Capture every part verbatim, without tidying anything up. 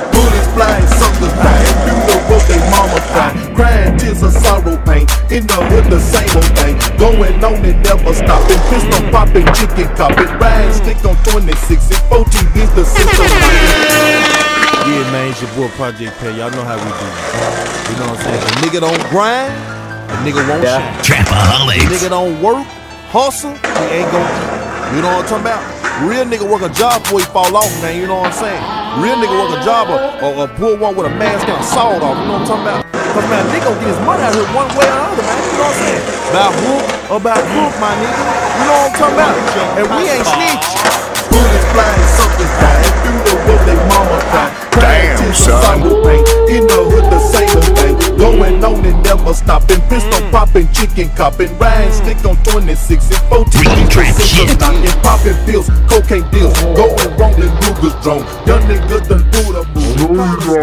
Bullets flying, suckers dying, through the road they mama crying, crying tears of sorrow, pain. In the hood the same old thing, going on and never stopping. Pistol popping, chicken copping, riding stick on twenty-six, and fourteen is the system. Yeah, man, it's your boy Project Pay. Y'all know how we do. You know what I'm saying? If a nigga don't grind, a nigga won't yeah. shine. Trapaholics. If a nigga don't work, hustle, he ain't gonna eat. You know what I'm talking about? Real nigga work a job before he fall off, man. You know what I'm saying? Real nigga work a job or, or, or pull one with a mask and a sawed off. You know what I'm talking about? Cause man, nigga gon' get his money out here one way or another, man. You know what I'm saying? About hook or about hook, my nigga. You know what I'm talking about? And we ain't snitch. Bullets flying, suckers dying, through the road they mama crying. Damn, son. In the hood the same old thing, going on and never stopping. Pistol popping, chicken copping, riding stick on twenty-six, and fourteen sisters knocking, popping pills, cocaine deals, going wrong and Ruger's drone. Young nigga done threw the move.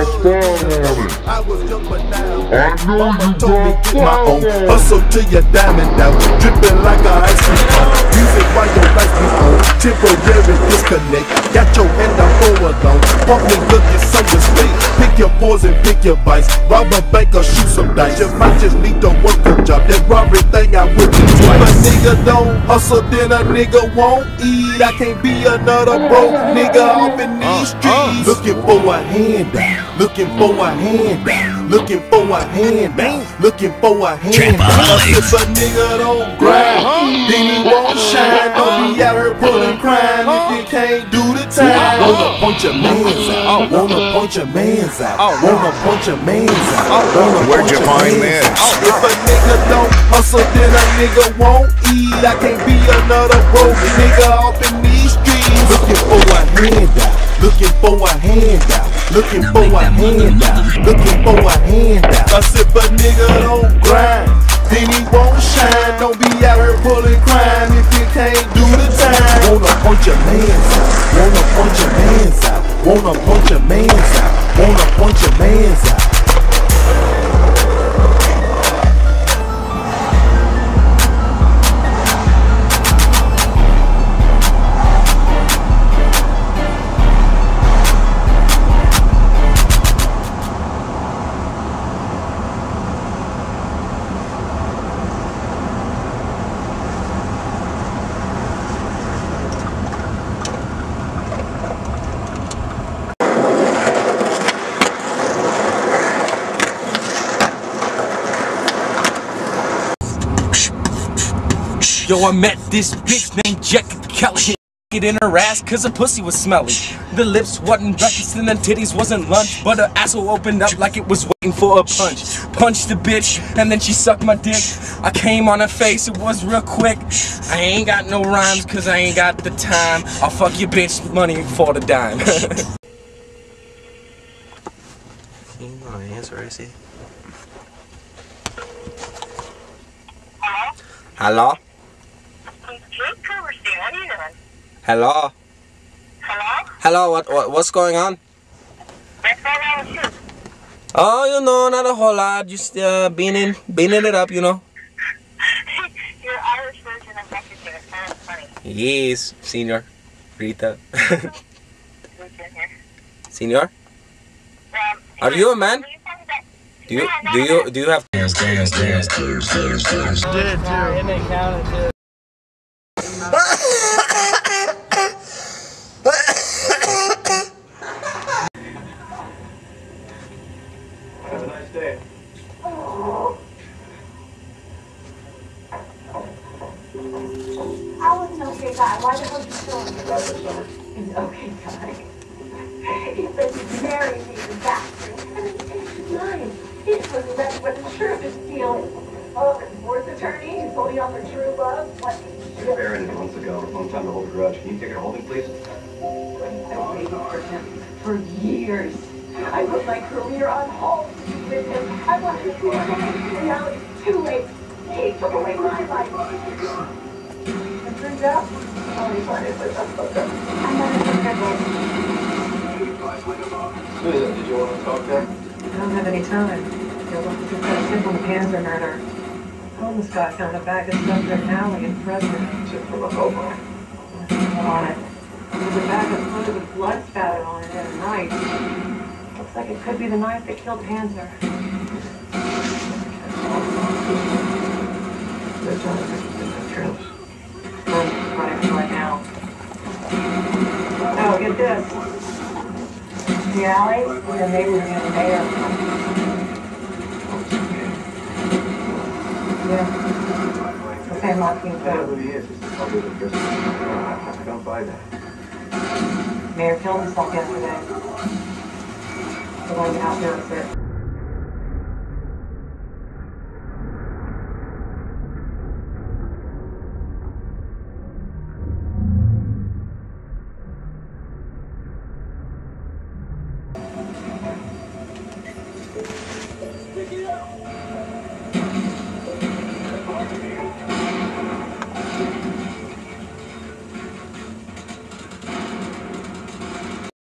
I was young but now mama told me get my own. Hustle till your diamond down, dripping like a ice cream cone. Use it while your lights be on. Temporary disconnect, got your hand out forward on. Pump me good, get some respect. Pick your poison, pick your vice. Rob a bank or shoot some dice. You might just need to work a job. That robbery thing I whipped it twice. If a nigga don't hustle, then a nigga won't eat. I can't be another broke nigga off in these streets. Looking for a handout, looking for a handout, looking for a handout, looking for a handout. If a nigga don't grind, then he won't shine. Don't be out here pulling crime if you can't do the time. Wanna punch your mans out, wanna punch your mans out, wanna punch your mans out, wanna Where'd you find this? If a nigga don't hustle, then a nigga won't eat. I can't be another broke nigga off in these streets. Looking for a handout, looking for a handout, looking for a handout, looking for a handout. Cause if a nigga don't grind, then he won't shine. Don't be out here pulling crime if you can't do the time. Wanna punch your mans out, wanna punch your mans out, wanna punch your mans out, wanna punch your mans out. Yo, I met this bitch named Jackie Kelly. It in her ass cause her pussy was smelly. The lips wasn't breakfast and the titties wasn't lunch, but her asshole opened up like it was waiting for a punch. Punched the bitch and then she sucked my dick. I came on her face, it was real quick. I ain't got no rhymes cause I ain't got the time. I'll fuck your bitch money for the dime. You know the answer, I see. Hello? Hello? Hello? Hello, what, what what's going on? What's going on with you? Oh, you know, not a whole lot. Just uh, beaning, beaning it up, you know. Your Irish version of Mexican is kind of funny. Yes, Senor Rita. Senor? Um, Are you a man? Do you do you do you have dance dance dance dance dance dance? Did too. And they counted too. Have a nice day. I was an okay guy. Why the hell are you still in the summer? He's an okay guy. He said he'd marry me, the bastard. I mean, he's lying. He just wasn't ready for the truth of his feelings. Oh, the divorce attorney, he's holding on for true love. What? You buried it months ago. Long time to hold a grudge. Can you take it holding, please? I waited for him for years. I put my career on hold with him. I wanted to see him. Now it's too late. He took away my life. It turns out, all he wanted was a hooker. I'm not a hooker. Susan, did you want to talk there? I don't have any time. You're looking for a simple cancer murder. Homeless guy found a bag of stuff in an alley in Fresno. Tip from a hobo. On it. There was a bag of food with blood spattered on it at night. like it could be the knife that killed Panzer. That's not careless. I'm running it right now. Oh, get this. The alley, the neighbors in there. Yeah. The same locking Whatever code. he is, it's probably the person. I don't buy that. Mayor killed himself yesterday. The one out there was it.